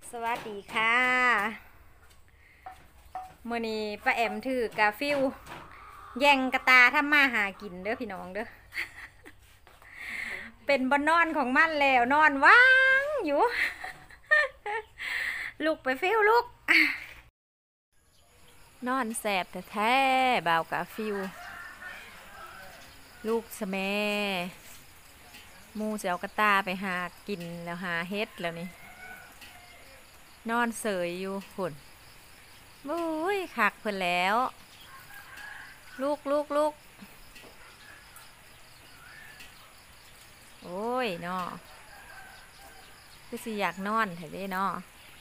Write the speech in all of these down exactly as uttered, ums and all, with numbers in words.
สวัสดีค่ะมื่อนี้ป้าแอมถือกาฟิวแย่งกระตาทำมาหากินเด้อพี่น้องเด้อ เป็นบนนอนของมันแล้วนอนว่างอยู่ ลุกไปฟิวลุก นอนแสบแต่แท้บ่าวกาฟิวลูกสะแมมูเสียวกระตาไปหากินแล้วหาเฮ็ดแล้วนี่นอนเสยอยู่หุ่นบุ้ยคักเพิ่นแล้ว ลูกลูกลูกโอ้ยเนาะคือสิอยากนอนแท้เด้เนาะ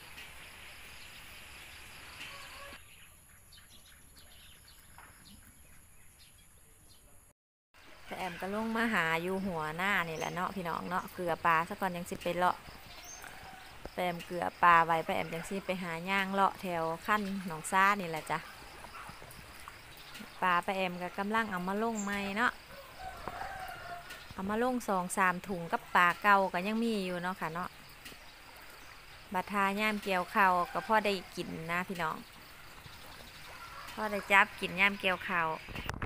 แต่แอมก็ลงมาหาอยู่หัวหน้านี่แหละเนาะพี่น้องเนาะเกลือปลาซะก่อนยังสิไปเลาะแปมเกลือปลาไว้ไปแอมจังสิไปหาย่างเลาะแถวขั้นหนองซ่านี่แหละจ้ะปลาไปแอมก็กำลังเอามาลงใหม่เนาะเอามาลงสองสามถุงกับปลาเก่าก็ยังมีอยู่เนาะค่ะเนาะบัดทาย่ามเกี่ยวข้าวก็พ่อได้กินนะพี่น้องพ่อได้จับกินย่ามเกี่ยวข้าว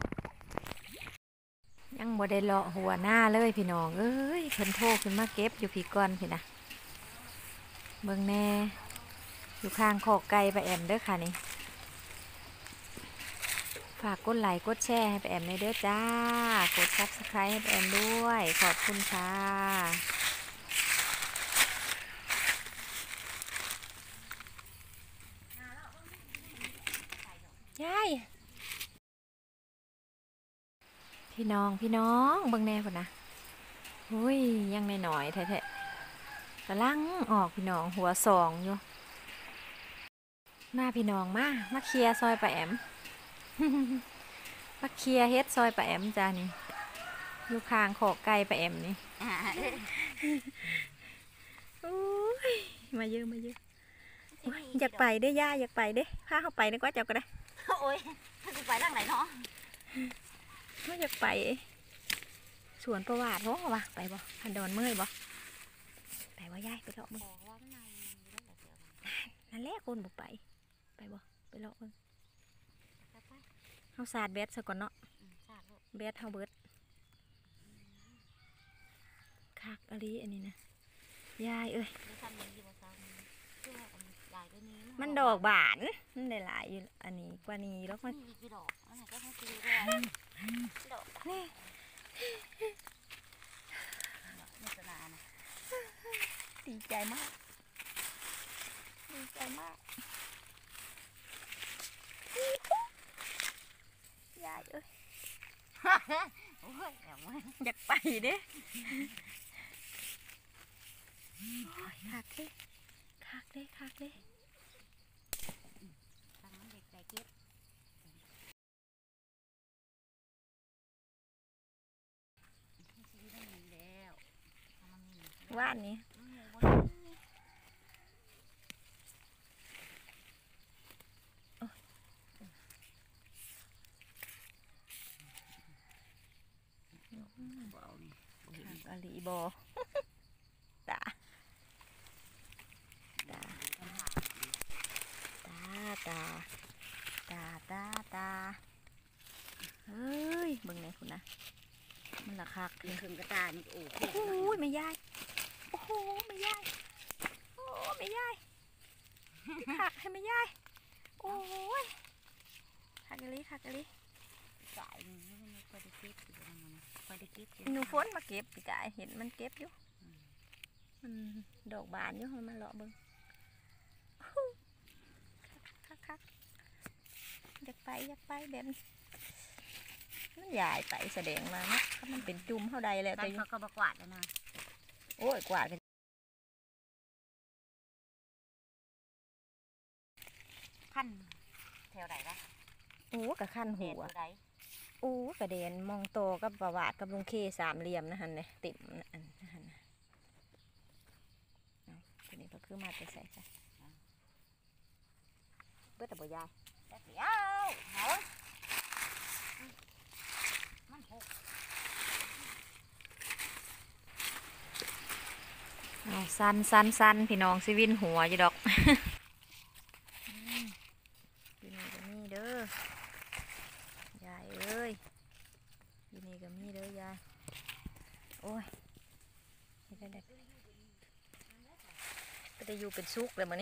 ยังบ่ได้เลาะหัวหน้าเลยพี่น้องเอ้ยเพิ่นโทรขึ้นมาเก็บอยู่พี่ก้อนพี่นะเบิ่งแน่อยู่ข้างคอกไก่ป้าแอมเด้อค่ะนี่ฝากกดไลค์กดแชร์ให้ป้าแอมในเด้อจ้ากดซับสไครต์ให้ป้าแอมด้วยขอบคุณค่ะยายพี่น้องพี่น้องเบิ่งแน่พุ่นนะหุ้ยยังในหน่อยแท้ๆกำลังออกพี่น้องหัวสองอยู่มาพี่น้องมามาเคลียร์ซอยป้าแอม มาเคลียร์เฮ็ดซอยป้าแอมจ้านี่อยู่ข้างขอกไก่ป้าแอมนี่โอ้ยมาเยอะมาเยอะอยากไปได้ย่าอยากไปเด้พาเขาไปดีกว่าเจ้าก็ได้โอ้ยถ้ากูไปทางไหนเนาะไม่อยากไปสวนประวัติเพราะว่าไปบ่พันดอนเมื่อยบ่ไปว่าย่ายไปเลาะมึงนั่นแหละคนบุกไปไปบ่ไปเลาะมึงเขาสาดแบดซะก่อนเนาะแบดเฮาเบิดคักอะไรอันนี้นะยายเอ้ยมันดอกบานมันได้หลายอยู่อันนี้กว่านี้แล้วมันดอกนี่ดีใจมากดีใจมากยายเอ้ยอยากไปเด้คักเด้คักเด้คักเด้ว่านนี้อาลีบอตาตาตาตาตาตาตาเฮ้ยเบิ่งไหนคุณนะมันละคักมีเครื่องกระตานี่โอ้โหไม่ยายโอ้โหไม่ยายโอ้ไม่ยายคักให้ไม่ยายโอ้ยคักกะลิคักกะลิสายนี่มันไปได้เก็บอยู่ตรงนั้นไปได้เก็บหนูฝนมาเก็บปีกายเห็นมันเก็บอยู่มันดอกบานอยู่มันเลาะเบิ่งคักคักอยากไปอยากไปแบบมันใหญ่ไปแสดงมาเนาะถ้ามันเป็นจุ่มเท่าใดแล้วแต่เขาก็บกวาดแล้วนะโอ้ยกวาดกันขั้นแถวไหนละโอ้กระขั้นหัวโอ้กระเด็นมองโตกับประวัติกับลุงเคสามเหลี่ยมนะฮันเนี่ยติ่มอันนะฮันทีนี้ก็คือมาจะใส่ใส่เบื่อแต่บ่ยายแต่เดี๋ยวเอามันหกนเอาสั้นสั้นสั้นพี่น้องสิวินหัวอยู่ดอกอยู่นี่ก็มีเด้อยายเอ้ยอยู่นี่ก็มีเด้อยายโอ้ยนี่ได้ได้ก็ได้อยู่เป็นซุกเลยมื้อนี้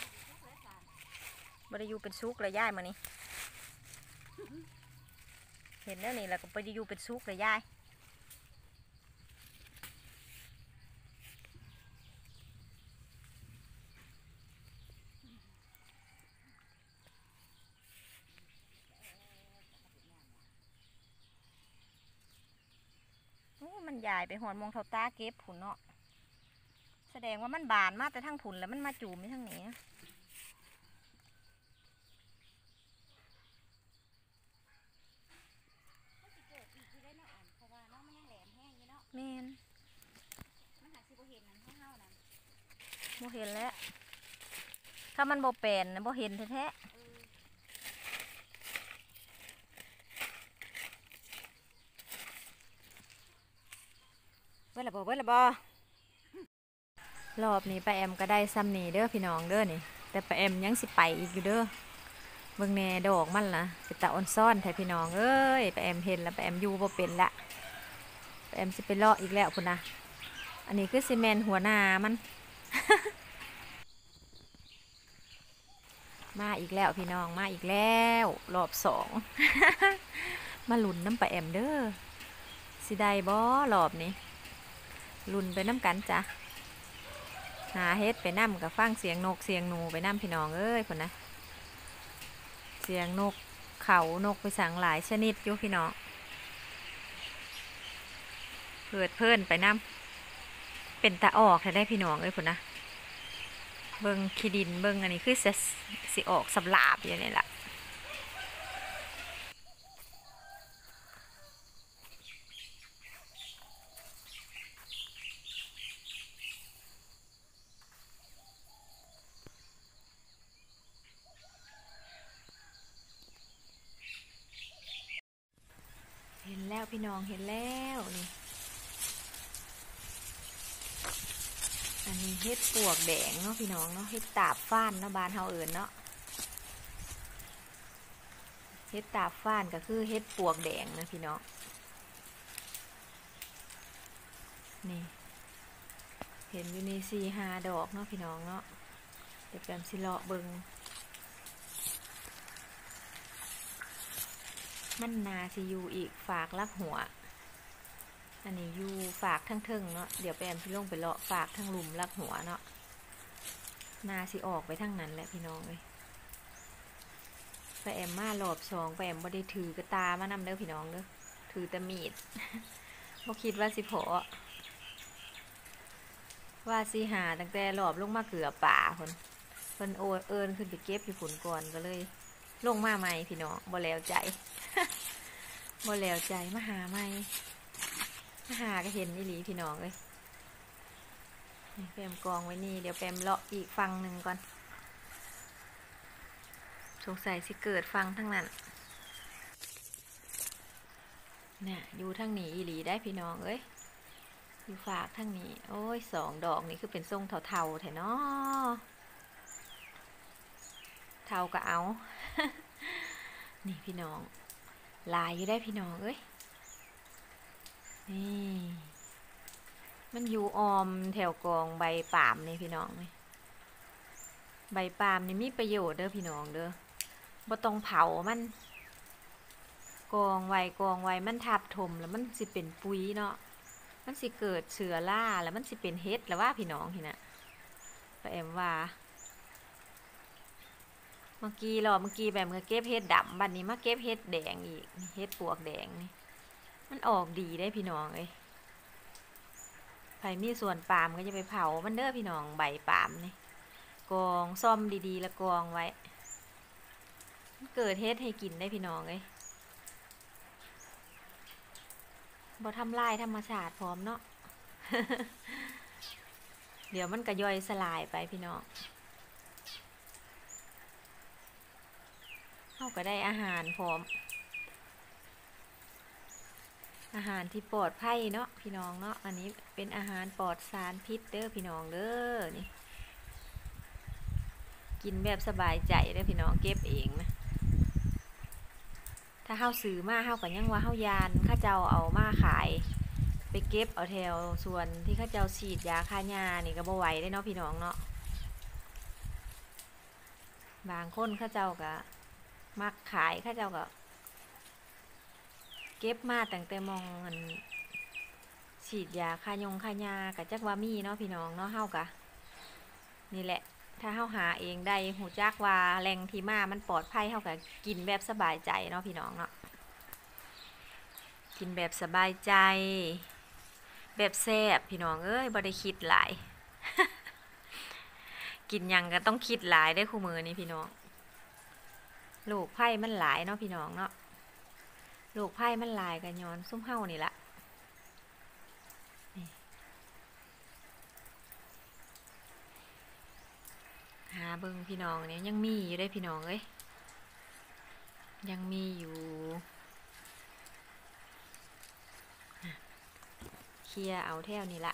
บ่ได้อยู่เป็นซุกเลยยายมื้อนี้เห็นแล้วนี่แล้วก็ไปอยู่เป็นซุกเลยยายมันใหญ่ไปหอนมองเท่าตาเก็บผุนเนาะแสดงว่ามันบานมากแต่ทั้งผุนแล้วมันมาจูมไม่ทั้งนี้เมนโมเห็นแล้วถ้ามันโบแปลนโบเห็นแท้ๆเว้ยละบอเว้ยละบอรอบนี้ป้าแอมก็ได้ซ้ำนี่เด้อพี่น้องเด้อนี่แต่ป้าแอมยังสิไปอีกอยู่เด้อเบิ่งแน่ดอกมันล่ะเป็นตาอ่อนซ่อนแท้พี่น้องเอ้ยป้าแอมเห็นแล้วป้าแอมอยู่บ่เป็นละป้าแอมสิไปเลาะอีกแล้วพุ่นนะอันนี้คือซีเมนหัวหน้ามัน มาอีกแล้วพี่น้องมาอีกแล้วรอบสอง มาลุ้นน้ำป้าแอมเด้อสิได้บ่รอบนี้ลุ้นไปน้ำกันจ้ะหาเฮ็ดไปน้ำกับฟังเสียงนกเสียงหนูไปน้ำพี่น้องเอ้ยพุ่นนะเสียงนกเขานกไปสั่งหลายชนิดอยู่พี่น้องเพิดเพิ่นไปน้ำเป็นตาออกได้พี่น้องเอ้ยพุ่นนะเบิ่งขี้ดินเบิ่งอันนี้คือจะสิออกสำลาบอย่างนี้แหละเห็นแล้วพี่น้องเห็นแล้วนี่อันนี้เฮ็ดปวกแดงเนาะพี่น้องเนาะเฮ็ดตาบฟ้านเนาะบ้านเฮาเอิ้นเนาะเฮ็ดตาบฟ้านก็คือเฮ็ดปวกแดงนะพี่น้องนี่เห็นอยู่ในสี่ห้าดอกเนาะพี่น้องเนาะเดี๋ยวแปมสิเลาะเบิ่งมันนาสิอยู่อีกฝากลักหัวอันนี้อยู่ฝากทั้งเทิงเนาะเดี๋ยวแปมสิลงไปเลาะฝากทั้งหลุมลักหัวเนาะนาสิออกไปทั้งนั้นแหละพี่น้องเลยไปแอมมาหลอบสองไปแอมบ่ได้ถือกระตามานำเด้อพี่น้องเด้อถือแต่มีด บ่คิดว่าสิพอว่าสิหาตั้งแต่หลอบลงมาเกือบป่าคนเพิ่นโอเอิญขึ้นไปเก็บอยู่ฝุ่นก่อนก็เลยลงมาใหม่พี่น้องบ่แล้วใจ บ่แล้วใจมาหาใหม่มาหาก็เห็นนี่หลีพี่น้องเลยแปมกองไว้นี่เดี๋ยวแปมเลาะอีกฟังหนึ่งก่อนสงสัยสิเกิดฟังทั้งนั้นเนี่ยอยู่ทั้งนี้อีหลีได้พี่น้องเอ้ยอยู่ฝากทั้งนี้โอ้ยสองดอกนี่คือเป็นทรงเทาๆแถเนาะเทาก็เอา นี่พี่น้องลายอยู่ได้พี่น้องเอ้ยนี่มันอยู่ออมแถวกองใบปาล์มนี่พี่น้องนี่ใบปาล์มนี่มีประโยชน์เด้อพี่น้องเด้อบ่ต้องเผามันกองไว้กองไว้มันทับถมแล้วมันสิเป็นปุ๋ยเนาะมันสิเกิดเชื้อราแล้วมันสิเป็นเห็ดแล้วว่าพี่น้องที่น่ะป้าแอมว่าเมื่อกี้รอเมื่อกี้แบบเมื่อเก็บเห็ดดำบัดนี้มาเก็บเห็ดแดงอีกเห็ดปวกแดงนี่มันออกดีได้พี่น้องเอ้ยใครมีส่วนปาล์มก็จะไปเผามันเด้อพี่น้องใบปาล์มนี่กองซ่อมดีๆแล้วกองไว้เกิดเฮ็ดให้กินได้พี่น้องเอ้ยบ่ทำลายธรรมชาติพร้อมเนาะ เดี๋ยวมันก็ย่อยสลายไปพี่น้องเขาก็ได้อาหารพร้อมอาหารที่ปลอดภัยเนาะพี่น้องเนาะอันนี้เป็นอาหารปลอดสารพิษเด้อพี่น้องเด้อนี่กินแบบสบายใจเด้อพี่น้องเก็บเองนะถ้าเฮาซื้อมาเฮาก็ยังว่าเฮายานข้าเจ้าเอามาขายไปเก็บเอาแถวส่วนที่ข้าเจ้าฉีดยาฆ่าหญ้านี่ก็บ่ไหวได้เนาะพี่น้องเนาะบางคนข้าเจ้าก็มักขายข้าเจ้าก็เก็บมาตั้งแต่มองมันฉีดยาฆ่ายงฆ่าหญ้าก็จักว่ามีเนาะพี่น้องเนาะเฮากะนี่แหละถ้าเฮาหาเองได้หูจักว่าแหล่งที่มามันปลอดภัยเฮาก็กินแบบสบายใจเนาะพี่น้องเนาะกินแบบสบายใจแบบแซ่บพี่น้องเอ้ยบ่ได้คิดหลาย กินหยังก็ต้องคิดหลายได้คู่มือนี้พี่น้องโรคภัยมันหลายเนาะพี่น้องเนาะโรคภัยมันหลายกันย้อนซุ่มเฮานี่ละหาเบิ่งพี่น้องเนี่ยยังมีอยู่ได้พี่น้องเอ้ยยังมีอยู่เคลียร์เอาแถวนี่ละ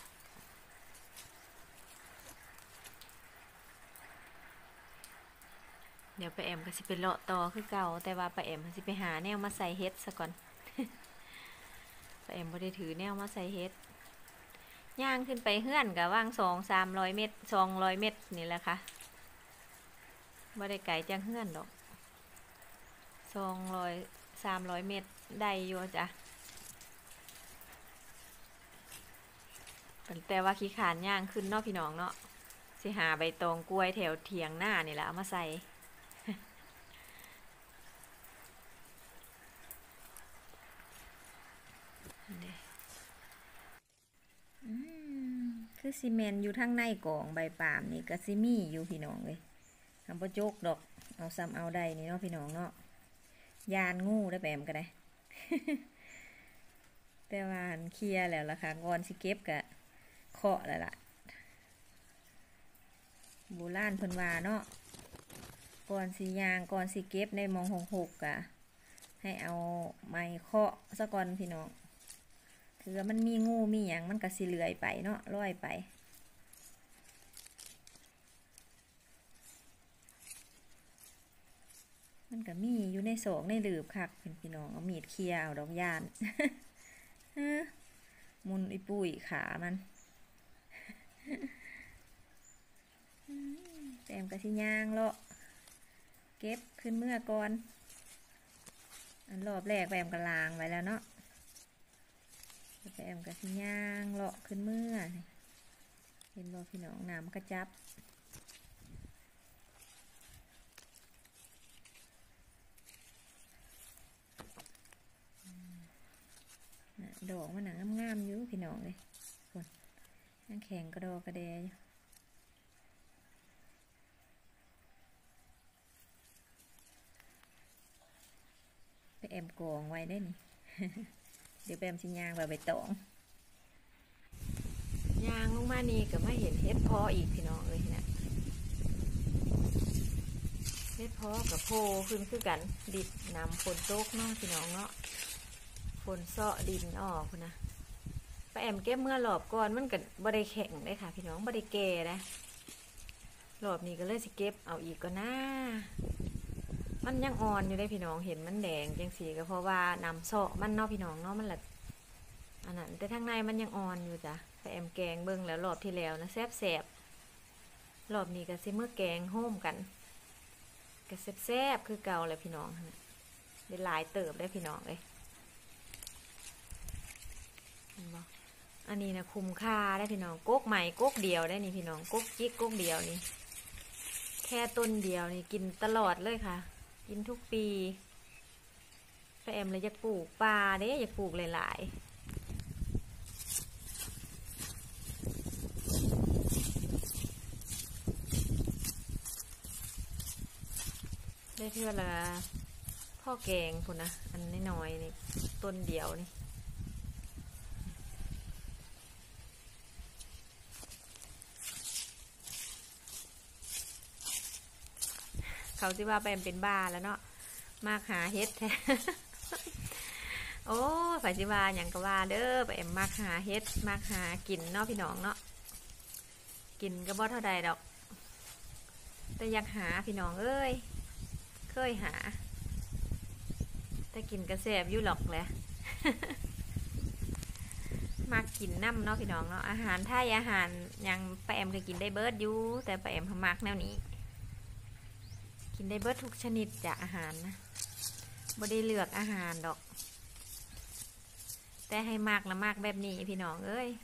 เดี๋ยวไปแอมก็สิเป็นเลาะต่อคือเก่าแต่ว่าไปแอมก็สิไปหาแนวมาใส่เฮ็ดซะก่อน ไปแอมบ่ได้ถือแนวมาใส่เฮ็ดย่างขึ้นไปเฮือนก็ว่างสองสามร้อยเมตรสองร้อยเมตรนี่แหละค่ะบ่ได้ไกลจังเฮือนดอกสองร้อยสามร้อยเมตรได้อยู่จ้ะแต่ว่าขี้ขานย่างขึ้นเนาะพี่น้องเนาะสิหาใบตองกล้วยแถวเถียงหน้านี่แหละเอามาใส่ คือซีเมนต์อยู่ทางในกองใบปาล์มนี่ก็ซิมีอยู่พี่น้องเลยทำประโจกดอกเอาซ้ำเอาได้นี่เนาะพี่น้องเนาะยานงูได้แปมก็ได้ แต่ว่าเคลียร์แล้วล่ะค่ะก่อนสิเก็บกะเคาะแล้วล่ะโบราณเพิ่นว่าเนาะก่อนสิยางก่อนสิเก็บในมองหกหกกะให้เอาไม้เคาะซะก่อนพี่น้องถือมันมีงูมีอย่างมันก็สิเลื่อยไปเนาะลอยไปมันก็มีอยู่ในโศกในหลืบคักเป็นพี่น้องเอามีดเคลียร์เอาดอกยาน มุนอีปุ้ยขามัน แต้มกระชิย่างเลาะเก็บขึ้นเมื่อก่อนอันรอบแรกแปมกระลางไว้แล้วเนาะแปมกระชิย่างเลาะขึ้นเมื่อเห็นบ่พี่น้องน้ำกระจับดอกมันหนังงามๆอยู่พี่น้องเลยคนนั่งแข็งกระดอกกระเดยไปแอมกองไว้ได้นี่ เดี๋ยวไปแอมชิยางแบบใบตองยางลงมานี่ก็ไม่เห็นเฮ็ดพออีกพี่น้องเลยนะเฮ็ดพอกับโพขึ้นคือกันดิดนำฝนตกเนาะพี่น้องเนาะฝนเซาะดินออกนะไปแอมเก็บเมื่อหลอบก่อนมันก็บ่ได้แข็งได้ค่ะพี่น้องบ่ได้แก่นะหลอบนี้ก็เลยสิเก็บเอาอีกก็น่ามันยังอ่อนอยู่ได้พี่น้องเห็นมันแดงจังสีก็เพราะว่านำเซาะมันเนาะพี่น้องเนาะมันละอันนั้นแต่ทางในมันยังอ่อนอยู่จ้ะไปแอมแกงเบิ่งแล้วรอบที่แล้วนะแซ่บแซ่บรอบนี้ก็สิเมื่อแกงโฮมกันก็แซ่บๆคือเก่าเลยพี่น้องได้หลายเติบได้พี่น้องเลยอันนี้นะคุ้มค่าได้พี่น้องก๊กใหม่ก๊กเดียวได้นี่พี่น้องก๊กจิกก๊กเดียวนี่แค่ต้นเดียวนี่กินตลอดเลยค่ะกินทุกปีไปแอมเลยอยากปลูกปลาเด้อยากปลูกหลายๆได้เท่าละพ่อแกงพุ่นนะอันน้อยๆนี่ต้นเดียวนี่เขาสิว่าแปมเป็นบ้าแล้วเนาะมากหาเฮ็ดแท้โอ้ไผสิว่าหยังก็ว่าเด้อไปแอมมักหาเฮ็ดมักหากินเนาะพี่น้องเนาะกินก็บ่เท่าใดดอกแต่อยากหาพี่น้องเอ้ยเคยหาแต่กินกระแสบอยู่หรอกแหละ มากินน้ำเนาะพี่น้องเนาะอาหารไทยอาหารยังป้าแอมก็กินได้เบิร์ดอยู่แต่ป้าแอมพมักแนวนี้กินได้เบิร์ดทุกชนิดจากอาหารนะบ่ได้เลือกอาหารดอกแต่ให้มากนะมากแบบนี้พี่น้องเอ้ย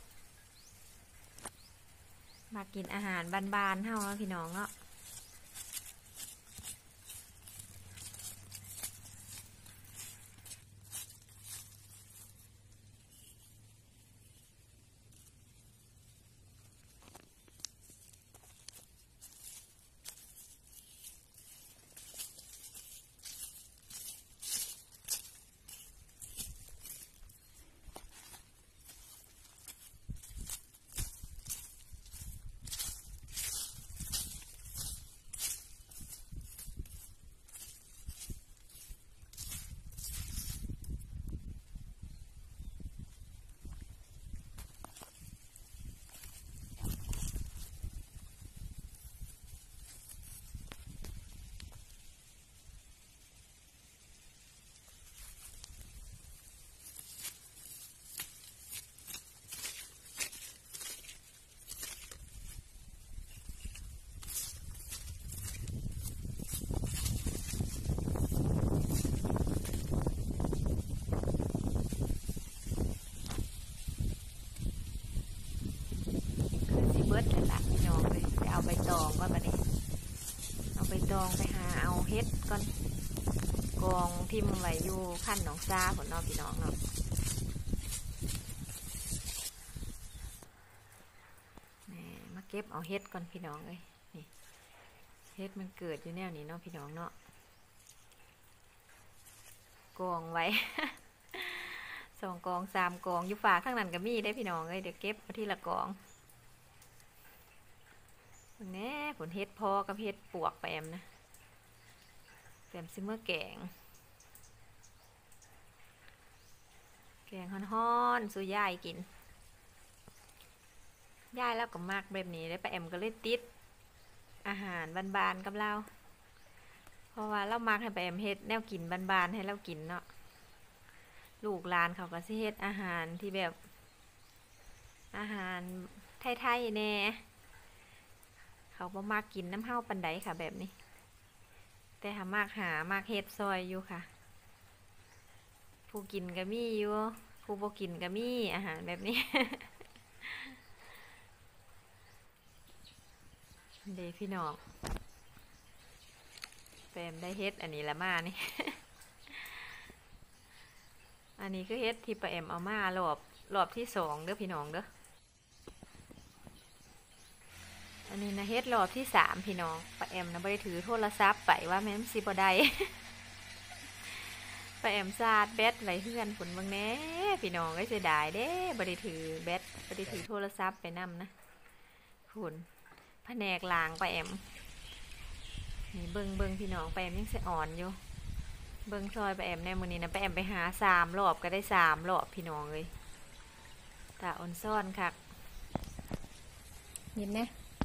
มากินอาหารบ้านๆเท่าแล้วพี่น้องเนาะเบิร์ดเลยล่ะพี่น้องเลยไปเอาใบตองก่อนมาเนี่ยเอาใบตองไปหาเอาเฮ็ดก่อนกองที่มันไว้อยู่ขั้นหนองซาผลนอพี่น้องเนาะนี่มาเก็บเอาเฮ็ดก่อนพี่น้องเลยนี่เฮ็ดมันเกิดอยู่แนวนี้เนาะพี่น้องเนาะกองไว้ สองกองสามกองอยู่ฝาข้างนั้นก็มีได้พี่น้องเลยเดี๋ยวเก็บมาทีละกองแน่ผลเฮ็ดพอกับเฮ็ดปวกไปแอมนะแปมซิเมื่อแกงแกงฮ้อนๆสู้ย่ายกินย่ายแล้วก็มากแบบนี้เลยป้าแอมก็เลยติดอาหารบานๆกับเราเพราะว่าเรามากให้ป้าแอมเฮ็ดแนวกินบานๆให้เรากินเนาะลูกหลานเขาก็สิเฮ็ดอาหารที่แบบอาหารไทยๆแน่เขาบ่มากกินน้ำเห้าปันไดค่ะแบบนี้แต่หามากหามากเฮ็ดซอยอยู่ค่ะผู้กินก็มีอยู่ผู้บ่กินก็มีอาหารแบบนี้ เด้พี่น้องแปมได้เฮ็ดอันนี้ละมานี่ อันนี้คือเฮ็ดที่ป้าแอมเอามารอบรอบที่สองเด้อพี่น้องเด้ออันนี้นะเฮ็ดรอบที่สามพี่น้องป้าแอมนะบ่ได้ถือโทรศัพท์ไปว่าแม่นสิบ่ได้ ป้าแอมซาดแบตไว้เฮือนผุนบางแน่พี่น้องก็เสียดายเด้บ่ได้ถือแบตบ่ได้ถือโทรศัพท์ไปนำนะผุนแผนกล้างป้าแอมนี่เบิ่งเบิ่งพี่น้องป้าแอมยังสิอ่อนอยู่เบิ่งซอยป้าแอมในมื้อนี้นะป้าแอมไปหาสามรอบก็ได้สามรอบพี่น้องเอ้ยตาอ่อนซ่อนคักเห็นไหม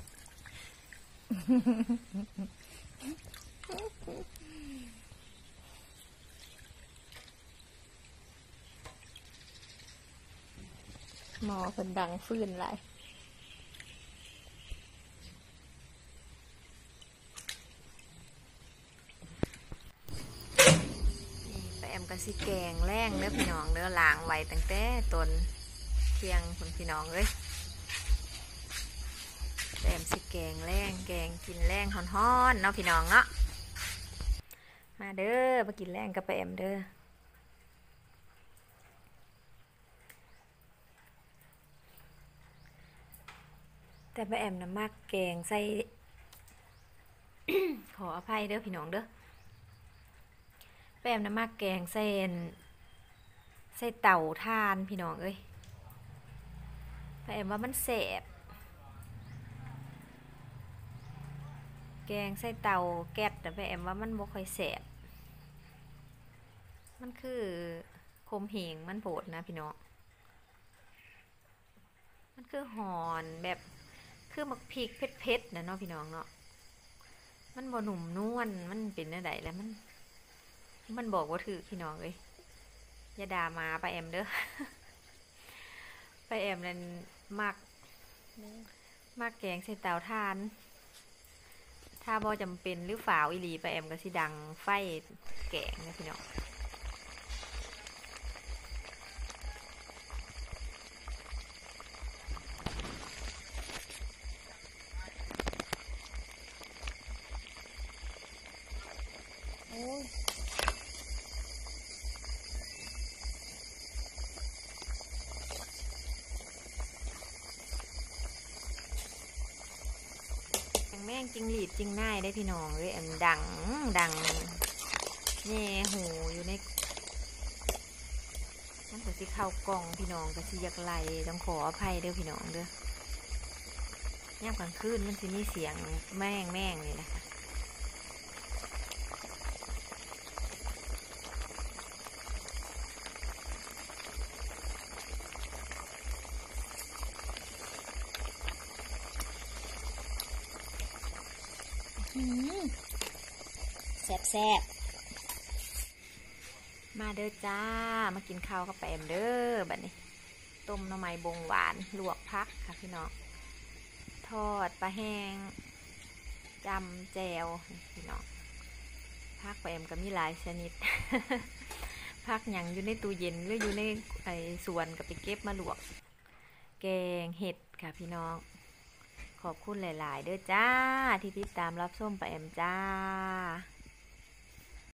หมอคนดังฟื้นไรไปแอมกะสิแกงแรงเนื้อพี่น้องเนื้อล้างไว้ตั้งแต่ต้นเที่ยงคุณพี่น้องเลยแอมสิแกงแรงแกงกินแรงฮ้อนๆเนาะพี่น้องเนาะมาเด้อมากินแรงกับไปแอมเด้อแต่ป้าแอมนะมากแกงใส่ ขออภัยเด้อพี่น้องเด้อป้าแอมนะมากแกงใส่ใส่เต่าทานพี่น้องเอ้ยป้าแอมว่ามันแสบแกงใส่เต่าแก๊สแต่ป้าแอมว่ามันบ่ค่อยแสบมันคือคมเหงมันโผดนะพี่น้องมันคือหอนแบบคือมักพริกเผ็ดๆนะเนาะพี่น้องเนาะมันบ่หนุ่มนวลมันเป็นอะไรแล้วมันมันบอกว่าถือพี่น้องเลยอย่าด่ามาไปาแอมเด้อ ไปาแอมนั่นมักมักแกงใส่เตาถ่านถ้าบ่จำเป็นหรือฝ่าวอีหลีไปาแอมก็สิดังไฟแกงนะพี่น้องโอ้ยแม่งจิงหลีดจิงง่ายได้พี่น้องเลยอันดังดังแง่หูอยู่ในมันก็สิเข้ากล่องพี่น้องก็สิอยากไล่ต้องขออภัยเด้อพี่น้องเด้อย่ำกลางคืนมันสิมีเสียงแม่งแม่งนี่แหละค่ะแซ่บแซ่บมาเด้อจ้ามากินข้าวกับแปมเด้อบัดนี้ต้มหน่อไม้บงหวานลวกพักค่ะพี่น้องทอดปลาแห้งจำแจวพี่น้องพักแปมก็มีหลายชนิด พักหยังอยู่ในตู้เย็นหรืออยู่ในไอ้สวนก็ไปเก็บมาลวกแกงเห็ดค่ะพี่น้องขอบคุณหลายๆเด้อจ้าที่ติดตามรับชมแปมจ้า